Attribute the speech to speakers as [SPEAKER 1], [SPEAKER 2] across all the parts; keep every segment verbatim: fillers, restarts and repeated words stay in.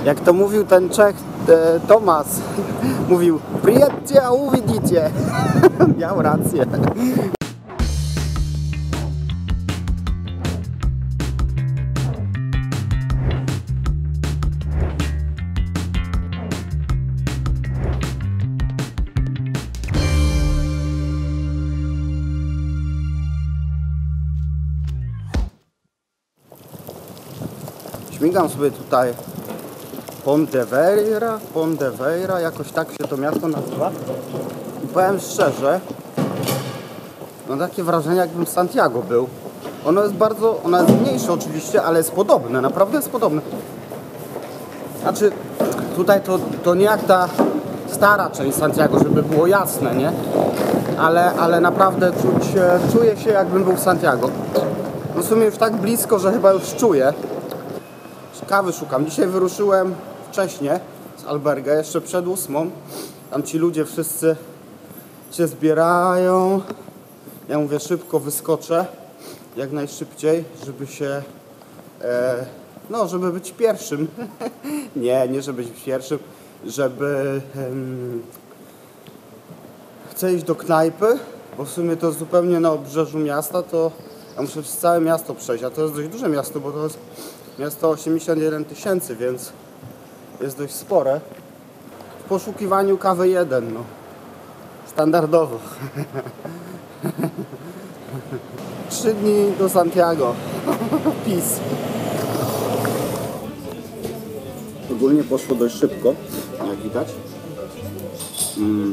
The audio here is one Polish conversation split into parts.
[SPEAKER 1] Jak to mówił ten Czech, e, Tomas, mówił przyjedźcie, a uwidzicie. Miał rację. Śmigam sobie tutaj Pontevedra, Pontevedra, jakoś tak się to miasto nazywa. I powiem szczerze, mam takie wrażenie, jakbym w Santiago był. Ono jest bardzo, ono jest mniejsze oczywiście, ale jest podobne, naprawdę jest podobne. Znaczy, tutaj to, to nie jak ta stara część Santiago, żeby było jasne, nie? Ale, ale naprawdę czuć, czuję się, jakbym był w Santiago. No w sumie już tak blisko, że chyba już czuję. Kawy szukam. Dzisiaj wyruszyłem wcześniej z alberga, jeszcze przed ósmą. Tam ci ludzie wszyscy się zbierają. Ja mówię, szybko wyskoczę, jak najszybciej, żeby się, e, no, żeby być pierwszym. nie, nie żeby być pierwszym, żeby em, chcę iść do knajpy, bo w sumie to jest zupełnie na obrzeżu miasta, to ja muszę przez całe miasto przejść, a to jest dość duże miasto, bo to jest miasto osiemdziesiąt jeden tysięcy, więc jest dość spore. W poszukiwaniu kawy jeden, no. Standardowo. Trzy dni do Santiago. Peace. Ogólnie poszło dość szybko, jak widać. Mm.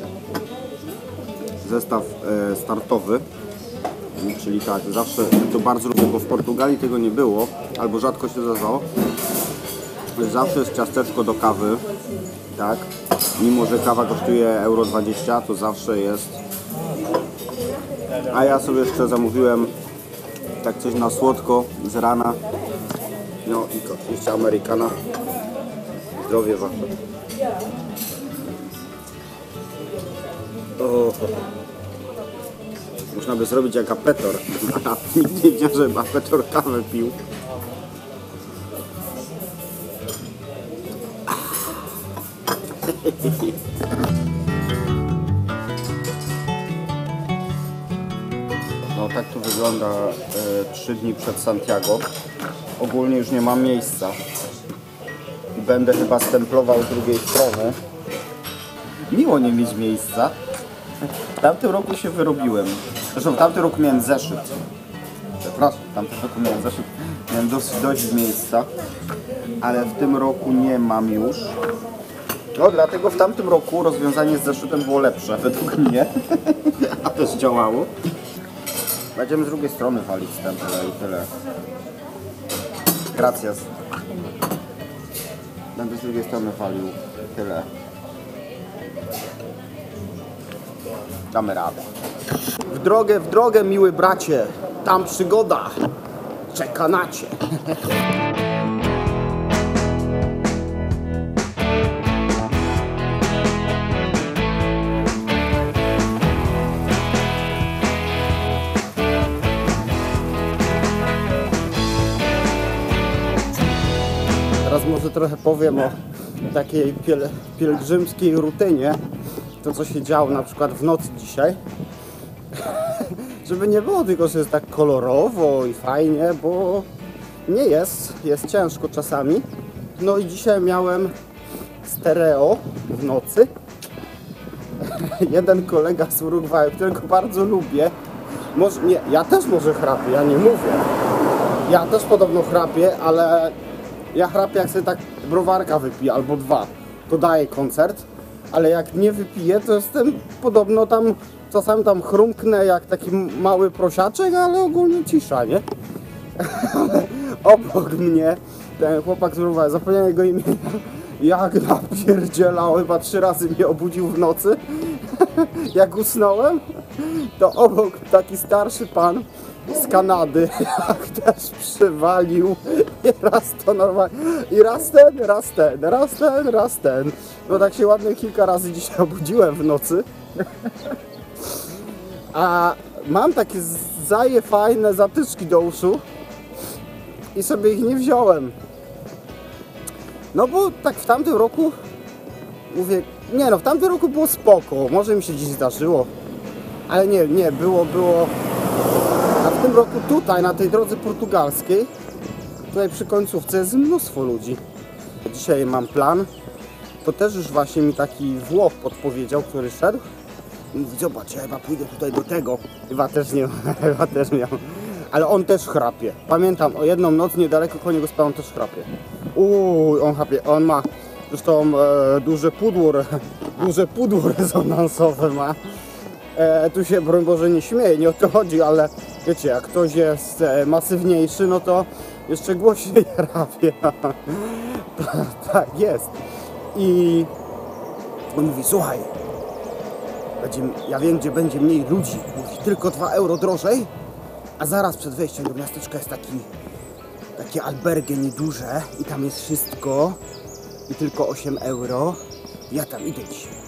[SPEAKER 1] Zestaw e, startowy. Czyli tak, zawsze to bardzo lubię, bo w Portugalii tego nie było, albo rzadko się zdarzało. Zawsze jest ciasteczko do kawy, tak? Mimo że kawa kosztuje euro dwadzieścia, to zawsze jest. A ja sobie jeszcze zamówiłem tak coś na słodko z rana. No i oczywiście Amerykana. Zdrowie wasze. O. Można by zrobić jak Apetor, a nikt nie wiedział, że Apetor kawę pił. No tak to wygląda e, trzy dni przed Santiago. Ogólnie już nie mam miejsca. I będę chyba stemplował z drugiej strony. Miło nie mieć miejsca. W tamtym roku się wyrobiłem. Zresztą w tamtym roku miałem zeszyt. Przepraszam, w tamtym roku miałem zeszyt. Miałem dosyć dość miejsca. Ale w tym roku nie mam już. No dlatego w tamtym roku rozwiązanie z zeszytem było lepsze, według mnie. A też działało. Będziemy z drugiej strony walić stemple i tyle. Gracias. Będę z drugiej strony walił. Tyle. Damy radę. W drogę, w drogę, miły bracie. Tam przygoda czeka na cię. Teraz może trochę powiem o takiej piel pielgrzymskiej rutynie. To, co się działo na przykład w nocy dzisiaj. Żeby nie było tylko, że jest tak kolorowo i fajnie, bo nie jest. Jest ciężko czasami. No i dzisiaj miałem stereo w nocy. Jeden kolega z Urugwaju, którego bardzo lubię. Może, nie, ja też może chrapię, ja nie mówię. Ja też podobno chrapię, ale ja chrapię, jak sobie tak browarka wypiję albo dwa. To daje koncert. Ale jak nie wypiję, to jestem podobno tam, czasami tam chrumknę jak taki mały prosiaczek, ale ogólnie cisza, nie? Obok mnie ten chłopak z Urugwaju, zapomniałem jego imienia, jak napierdzielał, chyba trzy razy mnie obudził w nocy. Jak usnąłem, to obok taki starszy pan z Kanady, jak też przywalił i raz to normalnie, i raz ten, raz ten, raz ten, raz ten. No tak się ładnie kilka razy dzisiaj obudziłem w nocy. A mam takie zaje fajne zatyczki do uszu i sobie ich nie wziąłem. No bo tak w tamtym roku mówię, nie no, w tamtym roku było spoko, może mi się dziś zdarzyło, ale nie, nie, było, było, a w tym roku tutaj, na tej drodze portugalskiej, tutaj przy końcówce jest mnóstwo ludzi. Dzisiaj mam plan, to też już właśnie mi taki Włoch podpowiedział, który szedł. Mówi, zobacz, ja chyba pójdę tutaj do tego. Chyba też nie, chyba też miał. Ale on też chrapie. Pamiętam, o jedną noc niedaleko koło niego spał, on też chrapie. Uuu, on chrapie, on ma zresztą e, duże pudło, duże pudło rezonansowe ma. E, tu się, broń Boże, nie śmieje, nie o to chodzi, ale wiecie, jak ktoś jest e, masywniejszy, no to jeszcze głośniej chrapie. Tak jest. I on mówi, słuchaj, będzie, ja wiem, gdzie będzie mniej ludzi. Mówi, tylko dwa euro drożej, a zaraz przed wejściem do miasteczka jest taki, takie albergie nieduże i tam jest wszystko i tylko osiem euro. Ja tam idę dzisiaj.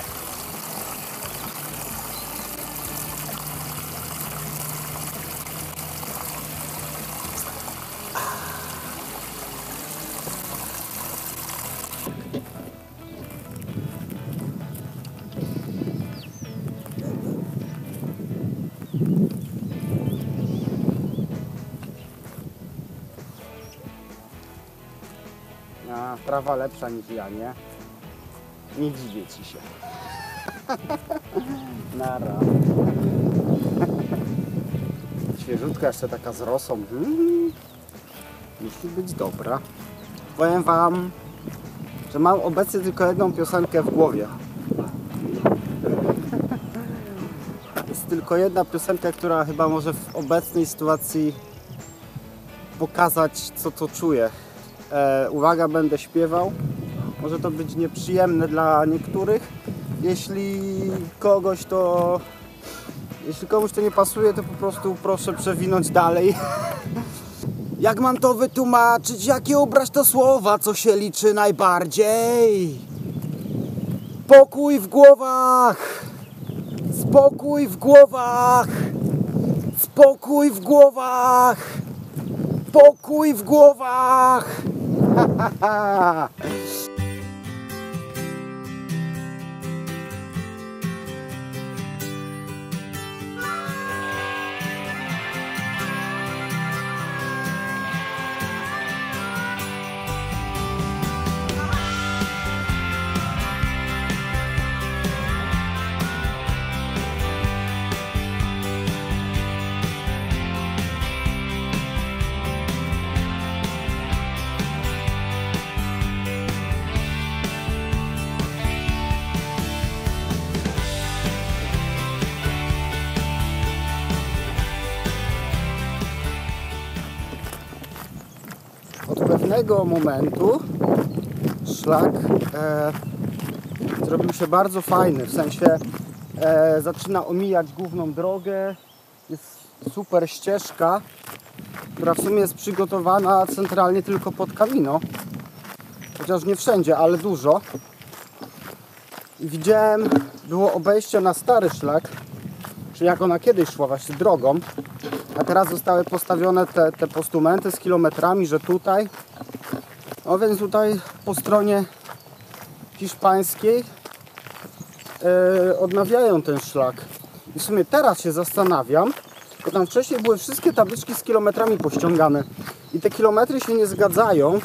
[SPEAKER 1] A, prawa lepsza niż ja, nie? Nie dziwię ci się. Nara. Świeżutka jeszcze taka z rosą. Hmm. Musi być dobra. Powiem wam, że mam obecnie tylko jedną piosenkę w głowie. Jest tylko jedna piosenka, która chyba może w obecnej sytuacji pokazać, co to czuję. E, uwaga, będę śpiewał. Może to być nieprzyjemne dla niektórych. Jeśli kogoś to... Jeśli komuś to nie pasuje, to po prostu proszę przewinąć dalej. Jak mam to wytłumaczyć? Jakie ubrać to słowa? Co się liczy najbardziej? Pokój w głowach! Spokój w głowach! Spokój w głowach! Pokój w głowach! Ha, ha, ha. Od pewnego momentu szlak e, zrobił się bardzo fajny, w sensie e, zaczyna omijać główną drogę, jest super ścieżka, która w sumie jest przygotowana centralnie tylko pod Camino, chociaż nie wszędzie, ale dużo. I widziałem, było obejście na stary szlak, czyli jak ona kiedyś szła właśnie drogą, a teraz zostały postawione te, te postumenty z kilometrami, że tutaj, no więc tutaj po stronie hiszpańskiej e, odnawiają ten szlak. I w sumie teraz się zastanawiam, bo tam wcześniej były wszystkie tabliczki z kilometrami pościągane i te kilometry się nie zgadzają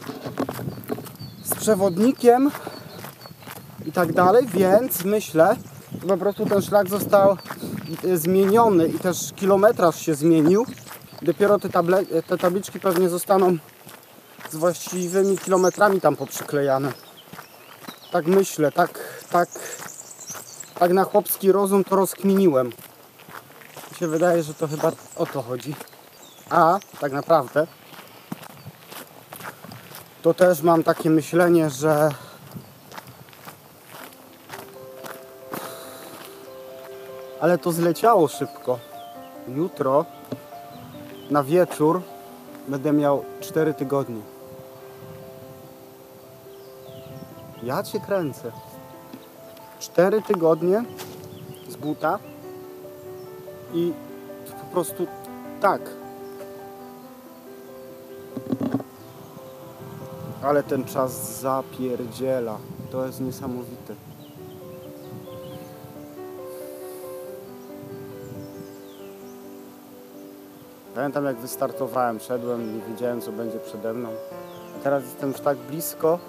[SPEAKER 1] z przewodnikiem i tak dalej, więc myślę, że po prostu ten szlak został zmieniony i też kilometraż się zmienił. Dopiero te, table, te tabliczki pewnie zostaną z właściwymi kilometrami tam poprzyklejane. Tak myślę, tak, tak, tak na chłopski rozum to rozkminiłem. Mi się wydaje, że to chyba o to chodzi. A tak naprawdę to też mam takie myślenie, że ale to zleciało szybko. Jutro na wieczór będę miał cztery tygodnie. Ja cię kręcę. cztery tygodnie z buta i po prostu tak. Ale ten czas zapierdziela. To jest niesamowite. Pamiętam, jak wystartowałem, szedłem, nie wiedziałem, co będzie przede mną. A teraz jestem już tak blisko.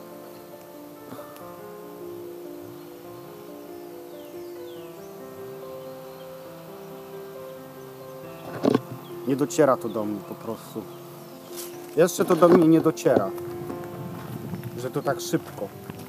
[SPEAKER 1] Nie dociera to do mnie po prostu. Jeszcze to do mnie nie dociera, że to tak szybko.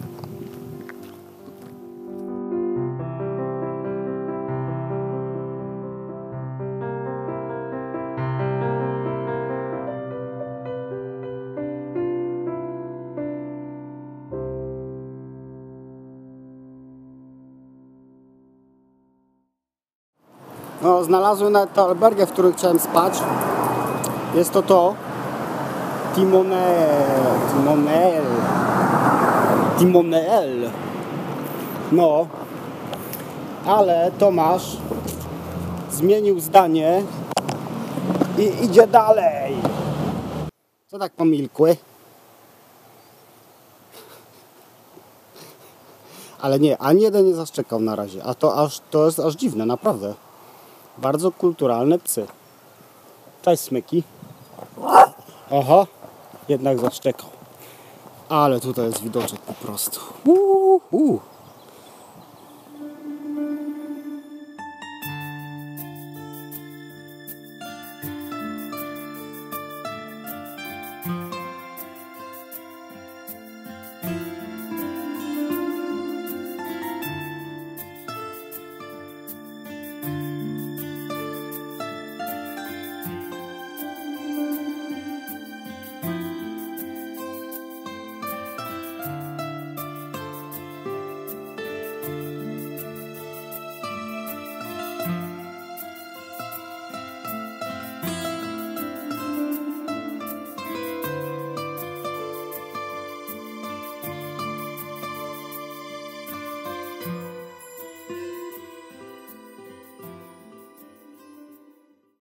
[SPEAKER 1] No, znalazłem nawet tę albergę, w której chciałem spać. Jest to to Timonel, Timonel, Timonel. No, ale Tomasz zmienił zdanie i idzie dalej. Co tak pomilkły? Ale nie, ani jeden nie zaszczekał na razie. A to aż to jest aż dziwne, naprawdę. Bardzo kulturalne psy. Cześć, smyki. Oho, jednak zaszczekał. Ale tutaj jest widoczek po prostu. Uuu, uuu.